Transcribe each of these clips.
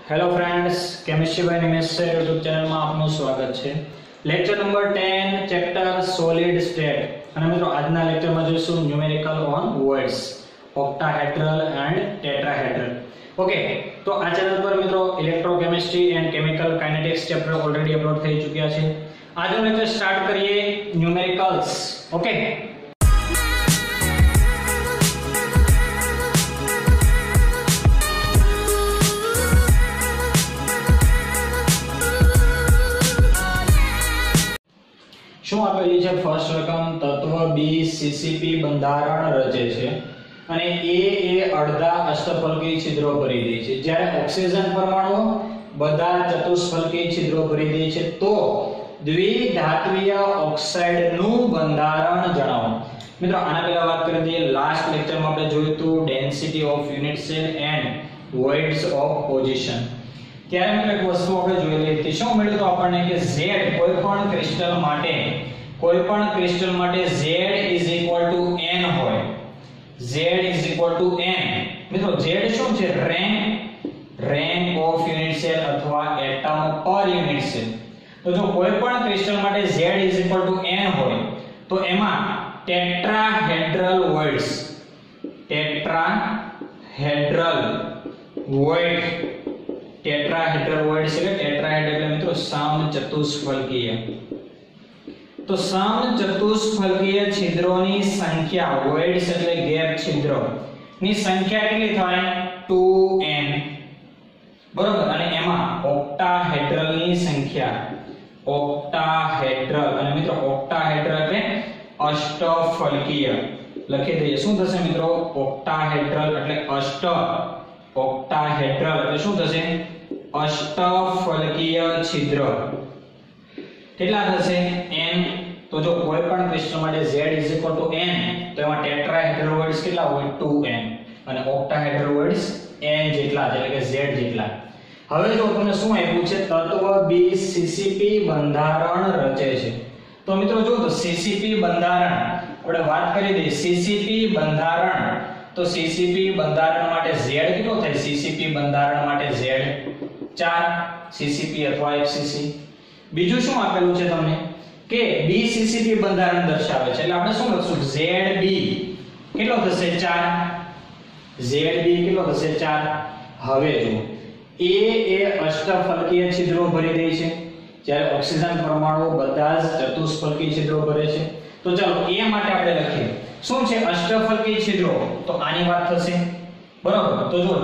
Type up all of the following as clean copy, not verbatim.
Hello friends, chemistry by Nimesh sir YouTube ચેનલમાં આપનું સ્વાગત છે. Lecture number 10 chapter solid state. અને મિત્રો આજના લેક્ચરમાં જોઈશું numerical on voids, octahedral and tetrahedral. Okay, તો આ ચેનલ પર મિત્રો electrochemistry and chemical kinetics chapter already upload થઈ ચૂક્યા છે. આજનો લેક્ચર સ્ટાર્ટ કરીએ ન્યુમેરિકલ્સ. ઓકે, શું આપેલી છે? ફર્સ્ટ રકમ તત્વ બી સીસીપી બંધારણ રચે છે અને એ અડધા અષ્ટફલકી છિદ્રો ભરી દે છે. જ્યારે ઓક્સિજન પરમાણુ બધા ચતુષ્ફલકી છિદ્રો ભરી દે છે તો દ્વિધાત્વીય ઓક્સાઇડનું બંધારણ જણાવો. મિત્રો આના પહેલા વાત કરી દઈએ. લાસ્ટ લેક્ચરમાં આપણે જોયું હતું density of unit cell and voids of position. ત્યારે મિત્રો એક વસ્તુ આપણે જોયેલી હતી. શું મળ્યું તો આપણને કે Z કોઈ પણ ક્રિસ્ટલ માટે Z n હોય. Z n. મિત્રો Z શું છે? રેન્ક ઓફ યુનિટ સેલ અથવા એટમ પર યુનિટ સેલ. તો જો કોઈ પણ ક્રિસ્ટલ માટે Z n હોય તો એમાં ટેટ્રાહેડ્રલ વોઇડ્સ એટલે ટેટ્રાહેડ્રલ એટલે મિત્રો સમચતુષ્ફલકીય. તો સમચતુષ્ફલકીય છિદ્રોની સંખ્યા, વોઇડ્સ એટલે ગેપ છિદ્રો ની સંખ્યા કેટલી થાય? 2n. બરોબર. અને એમાં ઓક્ટાહેડ્રલ ની સંખ્યા, ઓક્ટાહેડ્રલ. અને મિત્રો ઓક્ટાહેડ્રલ એટલે અષ્ટફલકીય. લખી દઈએ. શું થશે મિત્રો? ઓક્ટાહેડ્રલ એટલે ઓક્ટાહેડ્રલ એટલે શું થશે? અષ્ટફલકીય છિદ્ર. કેટલા થશે? n. તો જો કોઈ પણ ક્રિસ્ટલ માટે Z n તો એમાં ટેટ્રાહેડ્રલ વોઇડ્સ કેટલા હોય? 2n. અને ઓક્ટાહેડ્રલ વોઇડ્સ n જેટલા એટલે કે Z જેટલા. હવે જો તમને શું આપ્યું છે? તત્વ બી સીસીપી બંધારણ રચે છે. તો મિત્રો જો તો સીસીપી બંધારણ આપણે વાત કરી દઈએ. સીસીપી બંધારણ, તો સીસીપી બંધારણ માટે Z કેટલો થાય? સીસીપી બંધારણ માટે Z 4 સીસીપી અથવા FCC. બીજું શું આપેલું છે તમને? કે બી સીસીપી બંધારણ દર્શાવે છે. એટલે આપણે શું લખશું? ZB કેટલો થશે? 4. ZB કેટલો થશે? 4. હવે જો એ અષ્ટફલકીય છિદ્રો ભરી દે છે, જ્યારે ઓક્સિજન પરમાણુ બધા જ ચતુષ્ફલકી છિદ્રો ભરે છે. તો ચાલો એ માટે આપણે લખીએ. શું છે અષ્ટફલકી છિદ્રો? તો આની વાત થશે. બરોબર. તો જો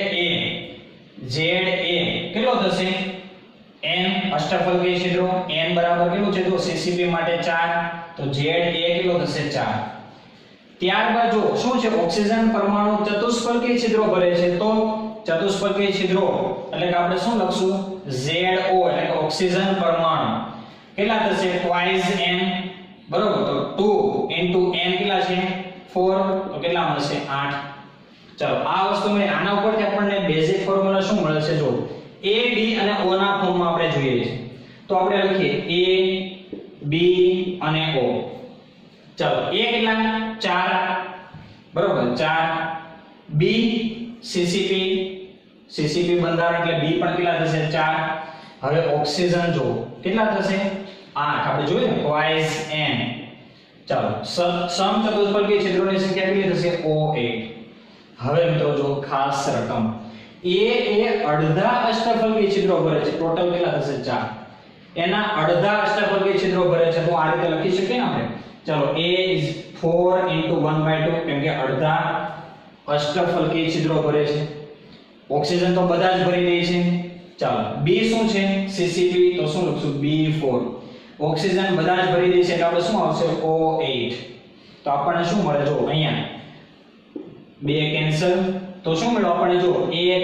ZA કેટલો થશે? n અષ્ટફલકીય છિદ્રો. n બરાબર કેટલું છે? તો સીસીપી માટે 4. તો ZA કેટલો થશે? 4. ત્યારબાદ જો શું છે? ઓક્સિજન પરમાણુ ચતુષ્ફલકીય છિદ્રો ભરે છે. તો ચતુષ્ફલકીય છિદ્રો એટલે કે આપણે શું લખશું? ZO એટલે કે ઓક્સિજન પરમાણુ કેટલા થશે? twice n. બરોબર. તો 2 into n કેટલા છે? 4. તો કેટલા મળશે? 8. ચાલો આ વસ્તુ મળે. આના ઉપરથી આપણને બેઝિક ફોર્મ્યુલા શું મળે છે? જો A B અને O ના ફોર્મમાં આપણે જોઈએ છે. તો આપણે લખીએ A B અને O. ચાલો A કેટલા? 4. બરોબર. 4. B CCP બંધારણ એટલે B પણ કેટલા થશે? 4. હવે ઓક્સિજન જો કેટલા થશે? 8. આપણે જોયું ને twice n. ચાલો સમચતુષ્ફલકીય છિદ્રોની સંખ્યા કેટલી થશે? 8. હવે મિત્રો જો ખાસ રકમ એ અડધા અષ્ટફલકીય છિદ્રો ભરે છે. ટોટલ કેટલા થશે? 4. એના અડધા અષ્ટફલકીય છિદ્રો ભરે છે. તો આ રીતે લખી શકીએ ને આપણે. ચાલો A is 4 into 1/2 કેમ કે અડધા અષ્ટફલકીય છિદ્રો ભરે છે. ઓક્સિજન તો બધા જ ભરી દે છે. ચાલો B શું છે? CCP. તો શું લખશું? B4. ઓક્સિજન બધા જ ભરી દે છે એટલે આપણે શું આવશે? O8. તો આપણને શું મળે? જો અહીંયા 2 કેન્સલ. તો શું મળ્યું આપણને? જો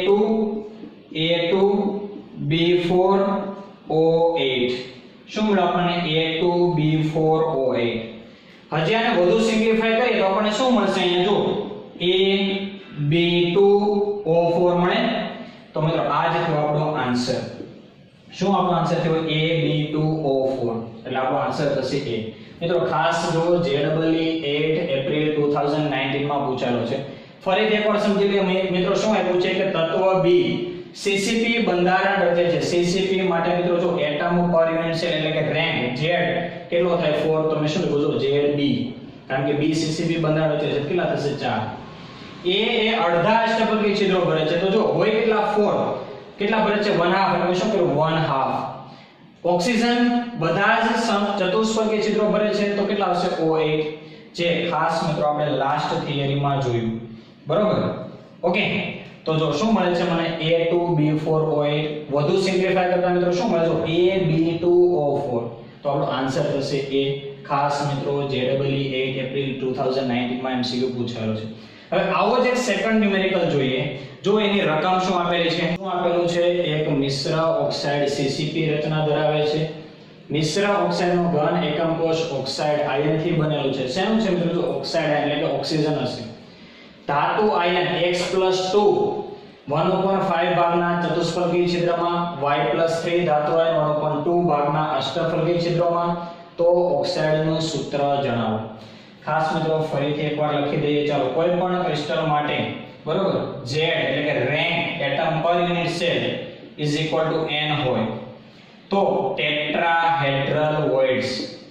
A2 B4 O8. શું મળ્યું આપણને? A2 B4 O8. હજી આને વધુ સિમ્પ્લિફાય કરીએ તો આપણને શું મળશે? અહીંયા જો A B2 O4 મળે. તો મિત્રો આ જ થયો આપણો આન્સર. શું આપણો આન્સર થયો? A B2 O4. એટલે આપણો આન્સર થશે A. મિત્રો ખાસ જો JEE 8 એપ્રિલ 2019 માં પૂછાયેલો છે. ફરીથી એકવાર સમજી લો મિત્રો, શું આપ્યું છે કે તત્વ બી સીસીપી બંધારણ રચે છે. સીસીપી માટે મિત્રો જો એટમ પર યુનિટ સેલ એટલે કે રેન્ક Z કેટલો થાય 4, તો મેં શું લખ્યું છે ZB, કારણ કે બી સીસીપી બંધારણ રચે છે. કેટલા થશે 4. એ અડધા અષ્ટપંખી છિદ્રો ભરે છે. તો જો હોય કેટલા 4, કેટલા ભરે છે 1/2, એટલે શું કર્યું 1/2. ઓક્સિજન બધા જ ચતુષ્ફલકી છિદ્રો ભરે છે, તો કેટલા આવશે O8, જે ખાસ મિત્રો આપણે લાસ્ટ થિયરીમાં જોયું. બરોબર, ઓકે. તો જો શું મળે છે મને A2B4O8, વધુ સિમ્પ્લિફાય કરતા મિત્રો શું મળે છે AB2O4. તો આપણો આન્સર થશે A. ખાસ મિત્રો JEE 8 એપ્રિલ 2019 માં MCQ પૂછાયો છે. હવે આવો જ એક સેકન્ડ ન્યુમેરિકલ જોઈએ. જો એની રકમ શું આપેલી છે, શું આપેલું છે, એક મિશ્ર ઓક્સાઇડ CCP રચના ધરાવે છે. મિશ્ર ઓક્સાઇડનો ઘન એકમ કોષ ઓક્સાઇડ આયન થી બનેલું છે. શેનું છે મિત્રો, જો ઓક્સાઇડ આયન એટલે કે ઓક્સિજન હશે. ધાતુ આયન X+2 1/5 ભાગના ચતુષ્ફલકી છિદ્રમાં, Y+3 ધાતુ આયન 1/2 ભાગના અષ્ટફલકી છિદ્રોમાં. તો ઓક્સાઇડનું સૂત્ર જણાવો. ખાસ મિત્રો ફરીથી એકવાર લખી દઈએ. ચાલો, કોઈ પણ ક્રિસ્ટલ માટે બરોબર Z એટલે કે rank atom per unit cell = N હોય તો ટેટ્રાહેડ્રલ વોઇડ્સ,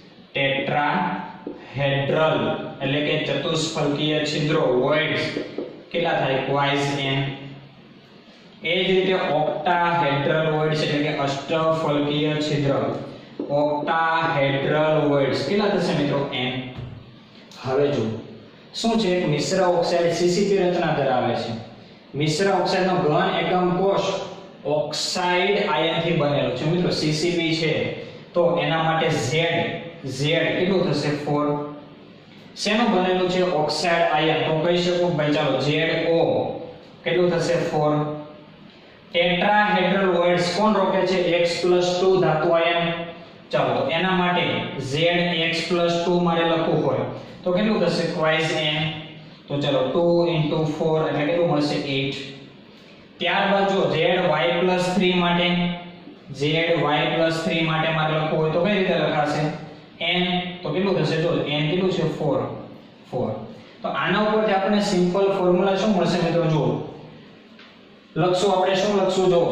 ટેટ્રાહેડ્રલ એટલે કે ચતુષ્ફલકીય છિદ્રો વોઇડ્સ કેટલા થાય ક્વાઇઝ N. એ જ રીતે ઓક્ટાહેડ્રલ વોઇડ્સ એટલે કે અષ્ટફલકીય છિદ્ર, ઓક્ટાહેડ્રલ વોઇડ્સ કેટલા થશે મિત્રો N. હવે જો શું છે, મિશ્ર ઓક્સાઇડ CCP રચના ધરાવે છે. મિશ્ર ઓક્સાઇડનો ઘન એકમ કોષ ઓક્સાઇડ આયનથી બનેલો છે મિત્રો, CCP છે. તો એના માટે Z કેટલું થશે 4. શેનું બનેલું છે ઓક્સાઇડ આયન, તો કહી શકો ભાઈ ચાલો ZO કેટલું થશે 4. ટેટ્રાહેડ્રલ વોઇડ્સ કોણ રોકે છે X+2 ધાતુ આયન. ચાલો, તો એના માટે ZX+2 મારે લખવું હોય તો કેટલું થશે ક્વાઇઝ N. તો ચલો 2 * 4 એટલે કેટલું મળશે 8. ત્યારબાદ જો ZY+3 માટે, ZY+3 માટે મારે લખવું હોય તો કઈ રીતે લખાશે N. તો કેટલું થશે, જો N કેટલું છે 4. તો આના ઉપરથી આપણને સિમ્પલ ફોર્મ્યુલા શું મળશે મિત્રો, જો લખશું આપણે, શું લખશું જો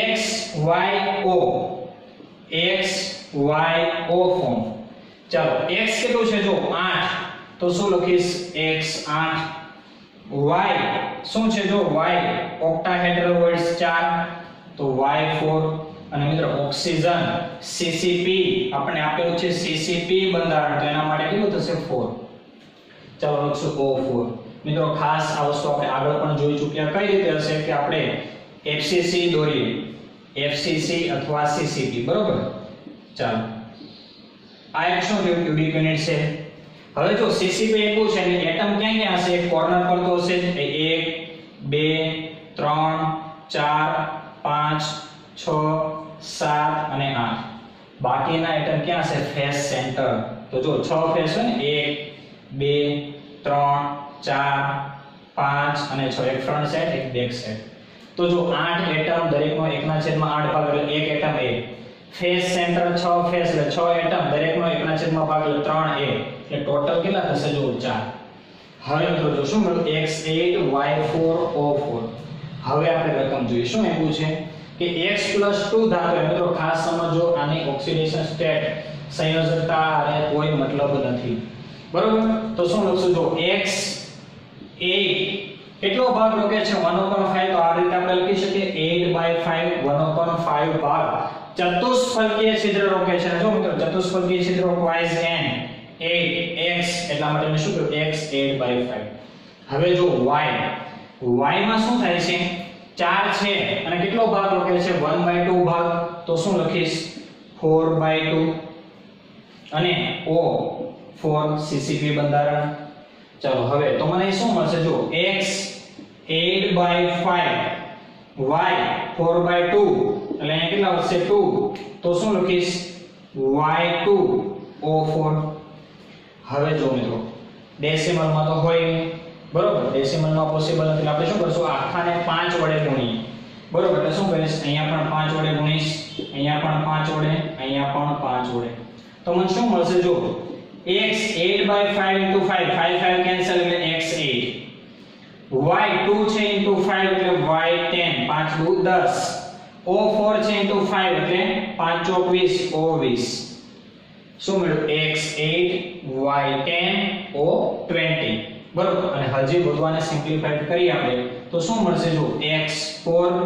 XYO ફોર્મ. ચાલો, x કેટલું છે જો 8, તો શું લખીશ x8. y શું છે જો y ઓક્ટાહેડ્રલ વોઇડ્સ 4, તો y4. અને મિત્રો ઓક્સિજન CCP આપણે આપેલું છે CCP બંધારણ, તો એના માટે કેટલું થશે 4. ચાલો લખશું O4. મિત્રો ખાસ આ વસ્તુ આપણે આગળ પણ જોઈ ચૂક્યા. કઈ રીતે હશે કે આપણે FCC દોરીએ, FCC અથવા CCP, બરોબર. ચાલો, આ એક શું ક્યુબિક યુનિટ છે. હવે જો CCP આપ્યું છે અને એટમ ક્યાં ક્યાં હશે, કોર્નર પર તો હશે 1 2 3 4 5 6 7 અને 8. બાકીના એટમ ક્યાં હશે ફેસ સેન્ટર. તો જો 6 ફેસ હોય ને 1 2 3 4 5 અને 6, એક ફ્રન્ટ સાઈડ એક બેક સાઈડ. તો જો 8 એટમ દરેકનો 1/8 ભાગ એટલે 1 atom A. Face center 6 face એટલે 6 એટમ દરેકનો 1/8 ભાગ એટલે 3 A. એટલે ટોટલ કેટલા થશે જો 4. હવે મિત્રો જો શું મળ્યું X8 Y4 O4. હવે આપણે રકમ જોઈએ. શું આપ્યું છે કે X+2 ધાતુ, મિત્રો ખાસ સમજો આની ઓક્સિડેશન સ્ટેટ સંયોજકતા અને કોઈ મતલબ નથી, બરોબર. તો શું લખશું જો X8 કેટલો ભાગ રોકે છે 1/5. તો આ રીતે આપણે લખી શકીએ 8/5 1/5 ભાગ ચતુષ્ફલકીય છિદ્ર રોકે છે. જો મિત્રો ચતુષ્ફલકીય છિદ્ર ક્વાઇઝ N 8x, એટલા માટે મેં શું કર્યું X8/5. હવે જો y માં શું થાય છે 4 છે અને કેટલો ભાગ રોકે છે 1/2 ભાગ. તો શું લખીશ 4/2 અને O4 CCP બંધારણ. ચાલો, હવે તો મને શું મળશે જો X8/5 y 4/2 એટલે અહીંયા કેટલા વધશે 2. તો શું લખીશ y2 O4. હવે જો મિત્રો ડેસિમલ માં તો હોય નહીં, બરોબર. ડેસિમલ માં પોસિબલ નથી. આપણે શું કરશું આખાને 5 વડે ગુણીએ, બરોબર. એટલે શું કરીશ અહીંયા પણ 5 વડે ગુણીશ, અહીંયા પણ 5 વડે, અહીંયા પણ 5 વડે. તો મને શું મળશે જો X 8/5 * 5 5 5 કેન્સલ એટલે X8. y2 છે into 5 એટલે y10 5 દુ 10 o4 છે into 5 એટલે 5 ચોક 20 o20 શું મળ્યું x8 y10 o20 બરોબર અને હજી બધુંને સિમ્પ્લિફાઈડ કરી આપણે તો શું મળશે જો x4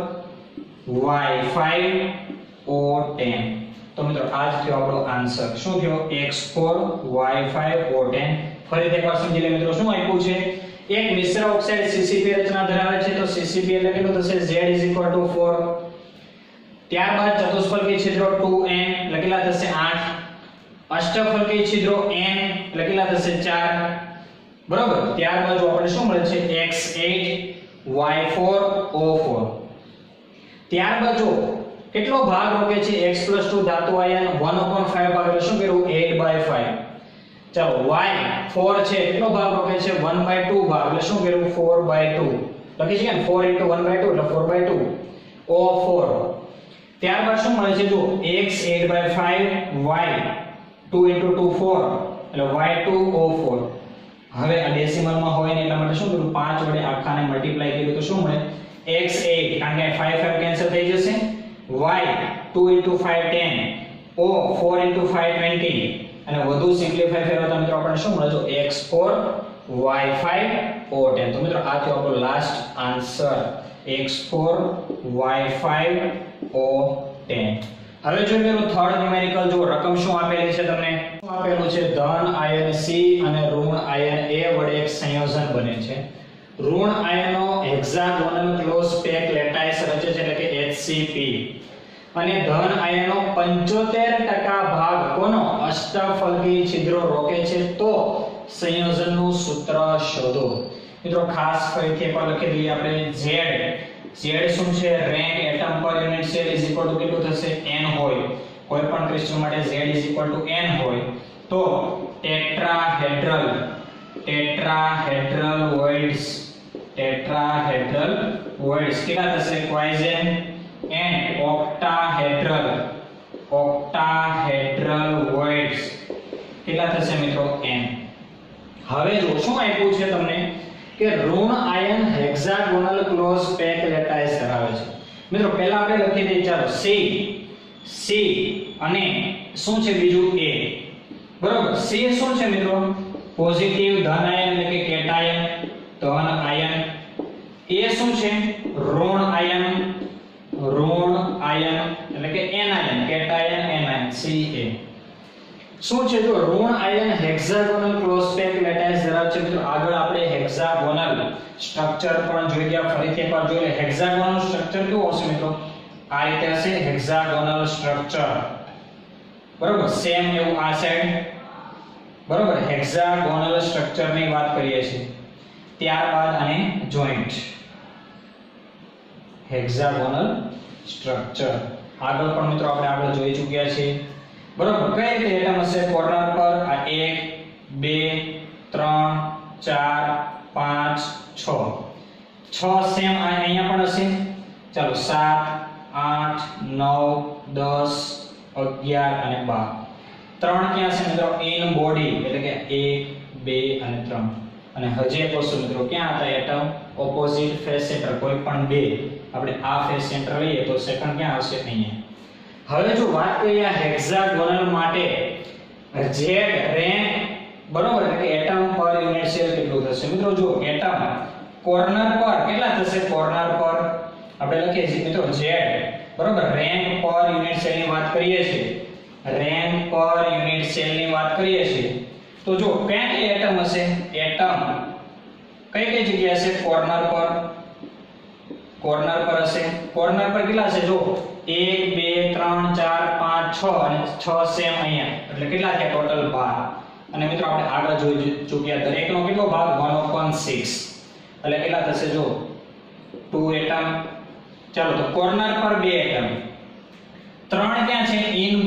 y5 o10 તો મિત્રો આ જ થયો આપણો આન્સર શું થયો x4 y5 o10 ફરીથી એકવાર સમજી લે મિત્રો શું આપ્યું છે એક મિશ્ર ઓક્સાઇડ CCP રચના ધરાવે છે તો CCP એટલે કેટલું થશે Z 4 ત્યારબાદ ચતુષ્ફલકી છિદ્રો 2n લખેલા થશે 8 અષ્ટફલકી છિદ્રો n લખેલા થશે 4 બરોબર ત્યારબાદ જો આપણે શું મળે છે x8 y4 o4 ત્યારબાદ જો કેટલો ભાગ રોકે છે x+2 ધાતુ આયન 1/5 ભાગ એટલે શું કર્યું 8/5 ચાલો y4 છે કેટલો ભાગ રોકે છે 1/2 ભાગ એટલે શું કર્યું 4/2 લખી છે ને 4 * 1/2 એટલે 4/2 o4 ત્યારબાદ શું મળે છે જો x 8/5 y 2 * 2 4 એટલે y2 o4 હવે આ ડેસિમલ માં હોય ને એટલા માટે શું કરું 5 વડે આખાને મલ્ટીપ્લાય કર્યું તો શું મળે x8 કારણ કે 5 5 કેન્સલ થઈ જશે y 2 * 5 10 o 4 * 5 20 અને વધુ સિમ્પ્લિફાય ફેરવતા મિત્રો આપણને શું મળે જો x4 y5 o10 તો મિત્રો આ થયો આપણો last answer x4 y5 o10 હવે જો મિત્રો થર્ડ ન્યુમેરિકલ જો રકમ શું આપેલી છે તમને શું આપેલું છે ધન આયન C અને ઋણ આયન A વડે એક સંયોજન બને છે ઋણ આયનો હેક્સાગોનલ ક્લોઝ પેક લેટાઇસ રચે છે એટલે કે HCP અને ધન આયનો 75% ભાગ કોનો અષ્ટફલકી છિદ્રો રોકે છે તો સંયોજનનું સૂત્ર શોધો મિત્રો ખાસ ફરીથી એકવાર લખી દઈએ આપણે Z શું છે rank atom per unit cell કેટલું થશે n હોય કોઈ પણ ક્રિસ્ટલ માટે Z n હોય તો ટેટ્રાહેડ્રલ વોઇડ્સ કેટલા થશે ક્વાઇઝેન એન્ડ ઓક્ટાહેડ્રલ વોઇડ્સ કેટલા થશે મિત્રો n હવે જો શું આપ્યું છે તમને કે ઋણ આયન હેક્સાગોનલ ક્લોઝ પેક લેટાઇસ ધરાવે છે મિત્રો પહેલા આપણે લખી દઈએ ચાલો C અને શું છે બીજું A બરોબર C શું છે મિત્રો પોઝિટિવ ધન આયન એટલે કે કેટાયન ધન આયન A શું છે ઋણ આયન એટલે કે એનાયન કેટાયન એનાયન Ca શું છે જો ઋણ આયન હેક્સાગોનલ ક્લોઝ પેક લેટાઇસ ધરાવે છે મિત્રો આગળ આપણે હેક્સાગોનલ સ્ટ્રક્ચર પણ જોઈ ગયા ફરીથી એકવાર જોઈ લે હેક્સાગોનલ સ્ટ્રક્ચર કેવું હશે મિત્રો આ રીતે હશે હેક્સાગોનલ સ્ટ્રક્ચર બરોબર સેમ એવું આ સાઈડ બરોબર હેક્સાગોનલ સ્ટ્રક્ચર ની વાત કરીએ છીએ ત્યારબાદ આને જોઈન્ટ હેક્સાગોનલ સ્ટ્રક્ચર આગળ પણ મિત્રો આપણે આગળ જોઈ ચૂક્યા છીએ બરોબર કઈ રીતે એટમ હશે કોર્નર પર આ 1 2 3 4 5 6 સેમ અહીંયા પણ હશે ચાલો 7 8 9 10 11 અને 12 ત્રણ ક્યાં છે મિત્રો ઇન બોડી એટલે કે 1 2 અને 3 અને હજી એક વસ્તુ મિત્રો ક્યાં હતા એટમ ઓપોઝિટ ફેસ સેન્ટર કોઈ પણ બે આપણે આ ફેસ સેન્ટર લઈએ તો સેકન્ડ ક્યાં આવશે અહીંયા હવે જો વાત કરીએ હેક્સાગોનલ માટે Z રેન્ક બરોબર એટલે કે એટમ પર યુનિટ સેલ કેટલું થશે મિત્રો જો એટમ કોર્નર પર કેટલા થશે કોર્નર પર આપણે લખીએ છીએ મિત્રો Z બરોબર રેન્ક પર યુનિટ સેલ ની વાત કરીએ છીએ રેન્ક પર યુનિટ સેલ ની વાત કરીએ છીએ તો જો કયા કયા એટમ હશે એટમ કઈ જગ્યાએ હશે કોર્નર પર હશે કોર્નર પર કેટલા છે જો 1 2 3 4 5 6 અને 6 સેમ અહીંયા એટલે કેટલા થયા ટોટલ 12 અને મિત્રો આપણે આગળ જોઈ ચૂક્યા દરેકનો કેટલો ભાગ 1/6 એટલે કેટલા થશે જો 2 એટમ ચાલો તો કોર્નર પર 2 એટમ 3 ક્યાં છે ઇન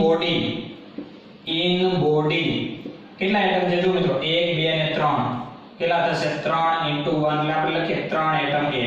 બોડી કેટલા એટમ છે જો મિત્રો 1 2 અને 3 કેટલા થશે 3 * 1 એટલે આપણે લખીએ 3 એટમ A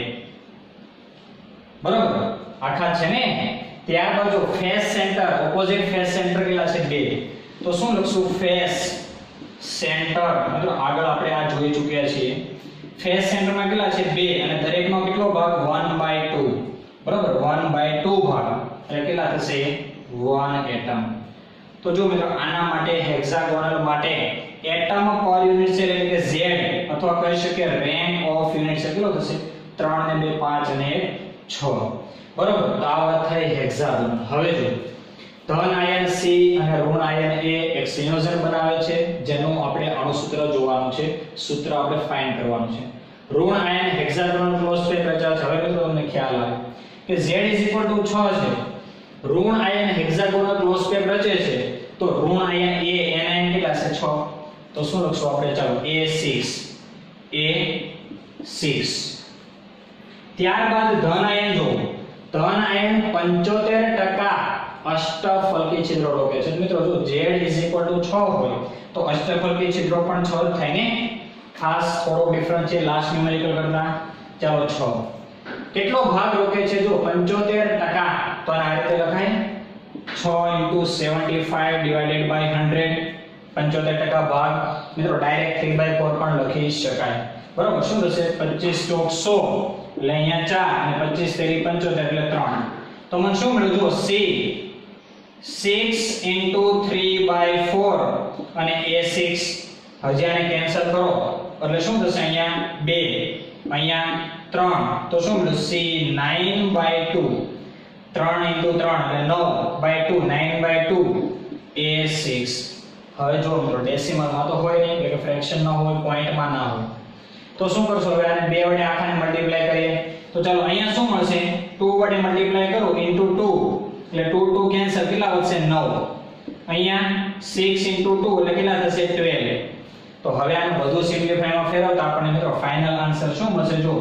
બરોબર આખા છે ને ત્યારબાદ જો face center opposite face center કેટલા છે 2 તો શું લખશું ફેસ સેન્ટર મિત્રો આગળ આપણે આ જોઈ ચૂક્યા છીએ ફેસ સેન્ટરમાં કેટલા છે 2 અને દરેકનો કેટલો ભાગ 1/2 બરાબર 1/2 ભાગ એટલે કેટલા થશે 1 એટમ તો જો મિત્રો આના માટે હેક્સાગોનલ માટે એટમ પર યુનિટ સેલ એટલે કે Z અથવા કહી શકીએ રેન્ક ઓફ યુનિટ સેલ કેટલો થશે 3 ને 2 5 અને 6 બરાબર તો આ વાત થઈ હેક્સાગોનલ હવે જો ધન આયન C અને ઋણ આયન A એક સંયોજન બનાવે છે જેનું આપણે અણુસૂત્ર જોવાનું છે સૂત્ર આપણે ફાઇન્ડ કરવાનું છે ઋણ આયન હેક્સાગોનલ ક્લોઝ પેર રચાય છે હવે મિત્રો તમને ખ્યાલ આવે કે Z 6 છે ઋણ આયન હેક્સાગોનલ ક્લોઝ પેર રચે છે તો ઋણ આયન A એનાયન કેટલા છે 6 તો શું લખશું આપણે ચાલો A6 ત્યારબાદ ધન આયન જો ધન આયન 75% અષ્ટફલકી છિદ્રો રોકે છે મિત્રો જો Z 6 હોય તો અષ્ટફલકી છિદ્રો પણ 6 જ થાય ને ખાસ થોડો ડિફરન્સ છે લાસ્ટ ન્યુમેરિકલ કરતા ચાલો 6 કેટલો ભાગ રોકે છે જો 75% તો આ રીતે લખાય 6 * 75 ડિવાઇડેડ બાય 100 75% ભાગ મિત્રો ડાયરેક્ટ 3/4 પણ લખી શકાય બરાબર શું થશે 25 * 100 એટલે અહીંયા 4 અને 25 * 3 75 એટલે 3 તો મને શું મળ્યું જો C 6 * 3/4 અને A6 હજી આને કેન્સલ કરો એટલે શું થશે અહીંયા 2 અહીંયા 3 તો શું મળ્યું C 9/2 3 * 3 એટલે 9/2 9/2 A6 હવે જો મિત્રો ડેસિમલ માં તો હોય નહીં એટલે કે ફ્રેક્શન ન હોય પોઈન્ટ માં ના હોય તો શું કરશો હવે આને 2 વડે આખાને મલ્ટીપ્લાય કરીએ તો ચાલો અહીંયા શું મળશે 2 વડે મલ્ટીપ્લાય કરો * 2 એટલે 2 2 કેન્સલ કેટલા વધશે 9 અહીંયા 6 * 2 એટલે કેટલા થશે 12 તો હવે આને બધું સિમ્પ્લિફાય માં ફેરવતા આપણને મિત્રો ફાઇનલ આન્સર શું મળશે જો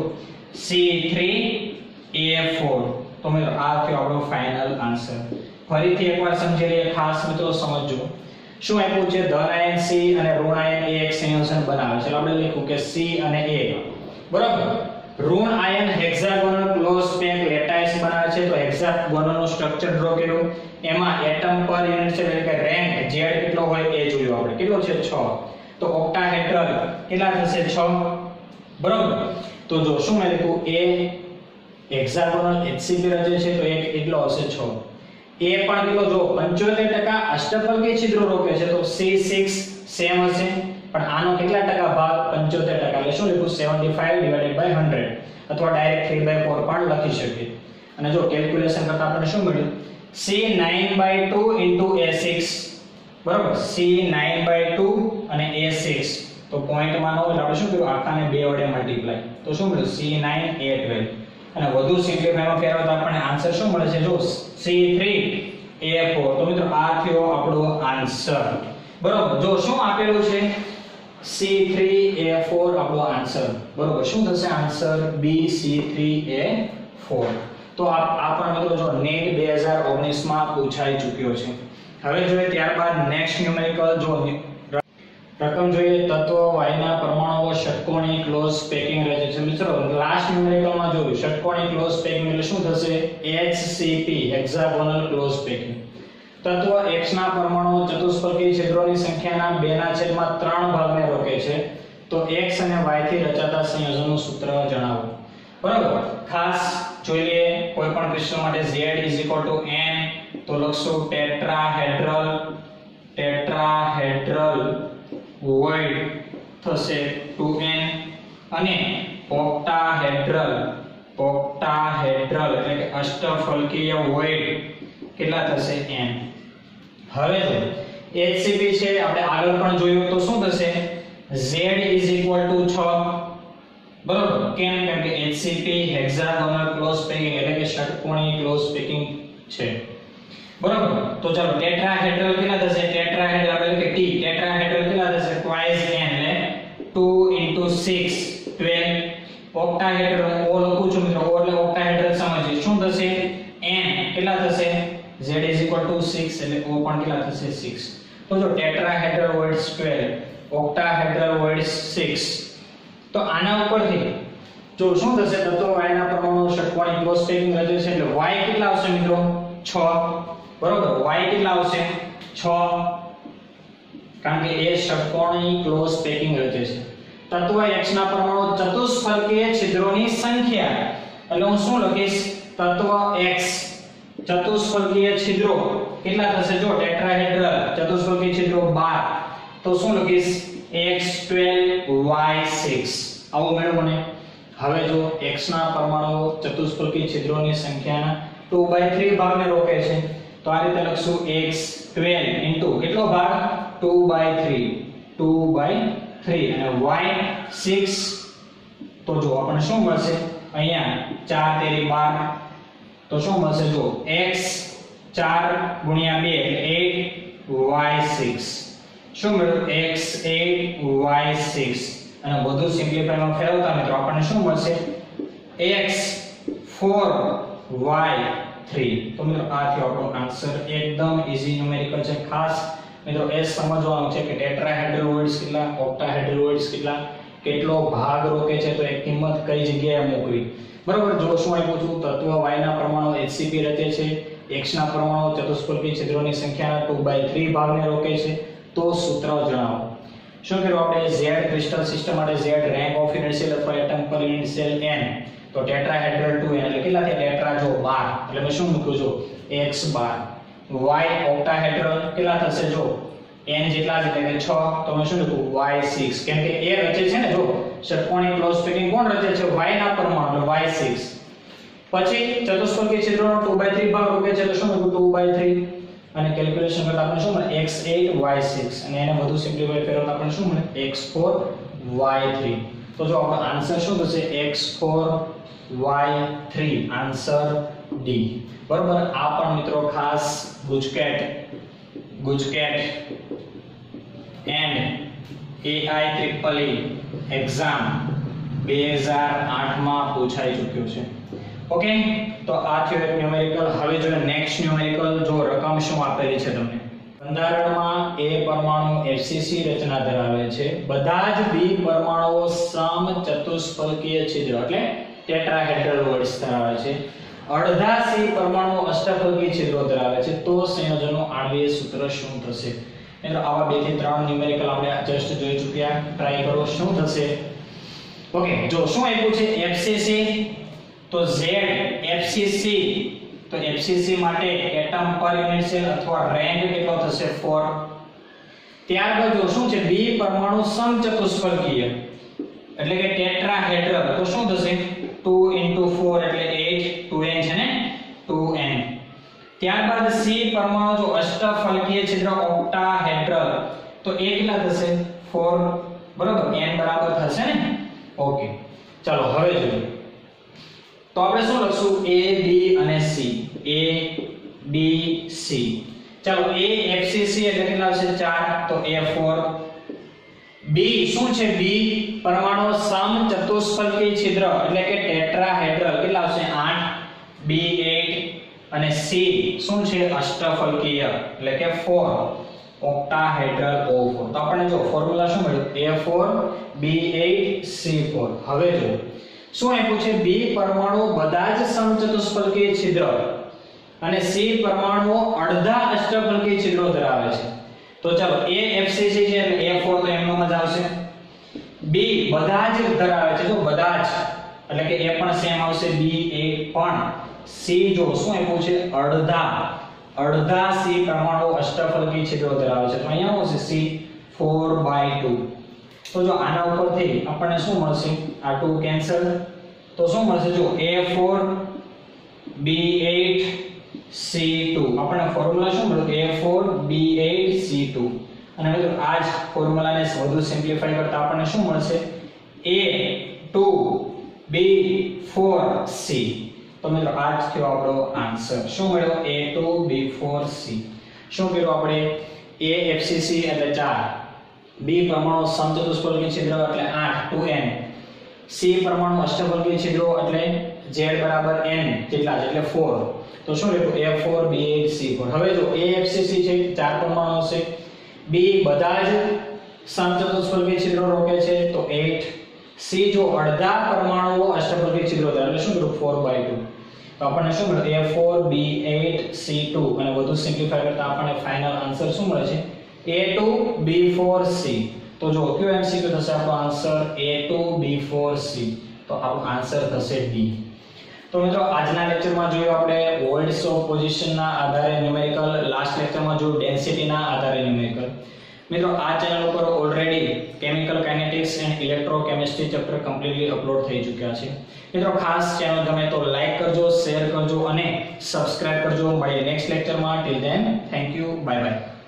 C3A4 તો મિત્રો આ થયો આપણો ફાઇનલ આન્સર ફરીથી એકવાર સમજી લઈએ ખાસ મિત્રો સમજજો શું આપ્યું છે ધન આયન C અને ઋણ આયન A એક સંયોજન બનાવે છે આપણે લખ્યું કે C અને A બરાબર ઋણ આયન હેક્સાગોનલ ક્લોઝ પેક લેટાઇસ બનાવે છે તો હેક્સાગોનલનું સ્ટ્રક્ચર ડ્રો કર્યું એમાં એટમ પર યુનિટ સેલ એટલે કે રેન્ક Z કેટલો હોય એ જોયું આપણે કેટલો છે 6 તો ઓક્ટાહેડ્રલ કેટલા થશે 6 બરાબર તો જો શું મેં લખ્યું A હેક્સાગોનલ HCP રચે છે તો એક એટલો હશે 6 એ પણ કેટલો જો 75% અષ્ટફલકી છિદ્રો રોકે છે તો C6 સેમ હશે પણ આનો કેટલા ટકા ભાગ 75% એટલે શું લખ્યું 75/100 અથવા ડાયરેક્ટ 3/4 પણ લખી શકીએ અને જો કેલ્ક્યુલેશન કરતા આપણને શું મળ્યું C 9/2 * A6 બરાબર C 9/2 અને A6 તો પોઈન્ટ માં ન હોય એટલે આપણે શું કર્યું આખાને 2 વડે મલ્ટીપ્લાય તો શું મળ્યું C9 A12 અને વધુ સિમ્પ્લિફાય માં ફેરવતા આપણને આન્સર શું મળે છે જો C3A4 તો મિત્રો આ થયો આપણો આન્સર બરાબર જો શું આપેલું છે C3A4 આપણો આન્સર બરાબર શું થશે આન્સર BC3A4 તો આ પણ મિત્રો જો નેટ 2019 માં પૂછાઈ ચૂક્યો છે હવે જોઈએ ત્યારબાદ નેક્સ્ટ ન્યુમેરિકલ જો રકમ જોઈએ તત્વ વાયુના પરમાણુઓ ષટકોણી ક્લોઝ પેકિંગ રચે છે મિત્રો લાસ્ટ ન્યુમેરિકલ માં જોયું ષટકોણી ક્લોઝ પેકિંગ એટલે શું થશે HCP હેક્સાગોનલ ક્લોઝ પેકિંગ તત્વ X ના પરમાણુઓ ચતુષ્ફલકી છિદ્રોની સંખ્યાના 2/3 ભાગને રોકે છે તો X અને Y થી રચાતા સંયોજનનું સૂત્ર જણાવો બરાબર ખાસ જોઈ લઈએ કોઈ પણ ક્રિસ્ટલ માટે Z = N તો લખશું ટેટ્રાહેડ્રલ વોઇડ થશે 2n અને ઓક્ટાહેડ્રલ એટલે કે અષ્ટફલકીય વોઇડ કેટલા થશે n હવે જો HCP છે આપણે આગળ પણ જોયું તો શું થશે Z = 6 બરાબર કેમ કે HCP હેક્સાગોનલ ક્લોઝ પેકિંગ એટલે કે ષટકોણી ક્લોઝ પેકિંગ છે બરાબર તો ચાલો ટેટ્રાહેડ્રલ કેટલા થશે ટેટ્રાહેડ્રલ એટલે કે T ટેટ્રાહેડ્રલ કેટલા થશે twice n એટલે 2 * 6 12 ઓક્ટાહેડ્રલ ઓ લખું છું મિત્રો ઓ એટલે ઓક્ટાહેડ્રલ સમજીએ શું થશે n કેટલા થશે Z = 6 એટલે O પણ કેટલા થશે 6 તો જો ટેટ્રાહેડ્રલ વોઇડ્સ 12 ઓક્ટાહેડ્રલ વોઇડ્સ 6 તો આના ઉપરથી જો શું થશે તત્વ વાયુના પરમાણુઓ ષટકોણી ક્લોઝ પેકિંગ રચે છે એટલે Y કેટલા આવશે મિત્રો 6 બરોબર y કેટલા આવશે 6 કારણ કે એ ષટકોણી ક્લોઝ પેકિંગ રચે છે તત્વ x ના પરમાણુ ચતુષ્ફલકીય છિદ્રોની સંખ્યા, એટલે હું શું લખીશ, તત્વ x ચતુષ્ફલકીય છિદ્રો કેટલા થશે, જો ટેટ્રાહેડ્રલ ચતુષ્ફલકીય છિદ્રો 12, તો શું લખીશ, x12 y6 આવું મેળવો ને. હવે જો x ના પરમાણુ ચતુષ્ફલકીય છિદ્રોની સંખ્યાના 2/3 ભાગને રોકે છે, તો આ રીતે લખશું x12 ઇન્ટુ કેટલો ભાગ, 2/3 અને y6, તો જો આપણને શું મળશે, અહીંયા 4 તેરી 12, તો શું મળશે, જો x 4 ગુણ્યા 2 એટલે 8 y6, શું મળ્યું, x8 y6, અને બધું સિમ્પ્લિફાય માં ફેરવતા મિત્રો આપણને શું મળશે, x4 y3. તો મિત્રો આ થયો આપણો આન્સર. એકદમ ઈઝી ન્યુમેરિકલ છે. ખાસ મિત્રો એ સમજવાનું છે કે ટેટ્રાહેડ્રોઇડ્સ કેટલા, ઓક્ટાહેડ્રોઇડ્સ કેટલા, કેટલો ભાગ રોકે છે, તો એક કિંમત કઈ જગ્યાએ મૂકવી. બરાબર. જો શું આપ્યું છું, તત્વ y ના પરમાણુ HCP રચે છે, x ના પરમાણુ ચતુષ્ફલકીય છિદ્રોની સંખ્યાના 2/3 ભાગને રોકે છે, તો સૂત્ર જણાવો. શું કર્યું આપણે, Z ક્રિસ્ટલ સિસ્ટમ માટે Z rank of unit cell અથવા atom per unit cell n, તો ટેટ્રાહેડ્રલ 2n એટલે કેટલા થયા, ટેટ્રા જો 12, એટલે મેં શું મૂક્યું, જો x12. y ઓક્ટાહેડ્રલ કેટલા થશે, જો n જેટલા છે એટલે કે 6, તો મેં શું લખ્યું, y6, કેમ કે એ રચે છે ને, જો ષટકોણી ક્લોઝ પેકિંગ કોણ રચે છે, y ના પરમાણુ, એટલે y6. પછી ચતુષ્ફલકીય છિદ્રોનો 2/3 ભાગ રોકે છે, એટલે શું લખ્યું, 2/3, અને કેલ્ક્યુલેશન કરતા આપણે શું મળે, x8 y6, અને એને વધુ સિમ્પ્લિફાય ફેરવતા આપણે શું મળે, x4 y3. તો જો આપણો આન્સર શું થશે, x4 y3, આન્સર ડી. બરોબર. આ પણ મિત્રો ખાસ ગુજકેટ એન્ડ AIEEE એક્ઝામ 2008 માં પૂછાઈ ચૂક્યો છે. ઓકે, તો આ થયો એક ન્યુમેરિકલ. હવે જોઈએ નેક્સ્ટ ન્યુમેરિકલ. જો રકમ શું આપેલી છે તમને, બંધારણમાં A પરમાણુ FCC રચના ધરાવે છે, બધા જ B પરમાણુઓ સમચતુષ્ફલકીય છિદ્ર એટલે ટેટ્રાહેડ્રોઇડ્સ ધરાવે છે, અડધા C પરમાણુઓ અષ્ટફલકીય છિદ્રો ધરાવે છે, તો સંયોજનનું આણ્વિય સૂત્ર શું થશે. મિત્રો આવા 2 થી 3 ન્યુમેરિકલ આપણે જસ્ટ જોઈ ચૂક્યા. ટ્રાય કરો શું થશે. ઓકે, જો શું આપ્યું છે, FCC, તો Z FCC, તો FCC માટે એટમ પર યુનિટ સેલ અથવા રેન્ક કેટલો થશે, 4. ત્યારબાદ જો શું છે, B પરમાણુ સમચતુષ્ફલકીય એટલે કે ટેટ્રાહેડ્રલ, તો શું થશે, 2 * 4 એટલે 8, 2n છે ને, 2n. ત્યારબાદ C પરમાણુ જો અષ્ટફલકીય છિદ્ર ઓક્ટાહેડ્રલ, તો એ કેટલા થશે, 4. બરાબર, n બરાબર થશે ને. ઓકે, ચાલો હવે જોઈએ. તો આપણે શું લખશું, A B અને C, A B C. ચાલો, A FCC એટલે કેટલા આવશે, 4, તો A4. B શું છે, B પરમાણુ સમચતુષ્ફલકીય છિદ્ર એટલે કે ટેટ્રાહેડ્રલ, કેટલા આવશે, 8, B8, અને C શું છે, અષ્ટફલકીય એટલે કે 4, ઓક્ટાહેડ્રલ O4. તો આપણને જો ફોર્મ્યુલા શું મળ્યું, A4 B8 C4. હવે જો શું આપ્યું છે, B પરમાણુ બધા જ સમચતુષ્ફલકીય છિદ્ર અને C પરમાણુઓ અડધા અષ્ટફલકીય છિદ્રો ધરાવે છે. તો ચાલો, A FCC છે એટલે A4 તો એમનો જ આવશે. B બધા જ ધરાવે છે, જો બધા જ એટલે કે A પણ સેમ આવશે, B8 પણ. C જો શું આપ્યું છે, અડધા C પરમાણુ અષ્ટફલકીય છિદ્રો ધરાવે છે, તો અહીંયા આવશે C 4/2. તો જો આના ઉપરથી આપણને શું મળશે, આ 2 કેન્સલ, તો શું મળશે, જો A4 B8 C2. આપણને ફોર્મ્યુલા શું મળ્યું, A4 B8 C2. અને મિત્રો આ જ ફોર્મ્યુલાને વધુ સિમ્પ્લિફાઈ કરતા આપણને શું મળશે, A2 B4 C. તો મિત્રો આ જ થયો આપણો આન્સર. શું મળ્યો, A2 B4 C. શું કર્યું આપણે, A FCC એટલે 4, B પરમાણુ સમચતુષ્ફલકીય છિદ્ર એટલે 8, 2n, C પરમાણુ અષ્ટફલકીય છિદ્રો એટલે Z બરાબર n જેટલા છે એટલે 4. તો શું લખ્યું, A4 B8 C4. હવે જો A FCC છે, 4 પરમાણુ છે, B બધા જ સમચતુષ્ફલકીય છિદ્રો રોકે છે, તો 8. C જો અડધા પરમાણુઓ અષ્ટફલકીય છિદ્રો ધરાવે એટલે શું કરું, 4/2. તો આપણને શું મળે, A4 B8 C2. અને વધુ સિમ્પ્લિફાઈ કરતા આપણને ફાઇનલ આન્સર શું મળે છે, A2 B4 C. તો જો કયો એમસીક્યુ થશે આપણો આન્સર A2 B4 C, તો આપણો આન્સર થશે D. તો મિત્રો આજના લેક્ચરમાં જોયું આપણે વોઇડ્સ ઓફ પોઝિશન ના આધારે ન્યુમેરિકલ, લાસ્ટ લેક્ચરમાં જોયું ડેન્સિટી ના આધારે ન્યુમેરિકલ. મિત્રો આ ચેનલ ઉપર already chemical kinetics and electrochemistry chapter completely upload થઈ ચૂક્યા છે. મિત્રો ખાસ ચેનલ ગમે તો લાઈક કરજો, શેર કરજો અને સબસ્ક્રાઇબ કરજો. મળીએ નેક્સ્ટ લેક્ચરમાં. Till then thank you, bye by.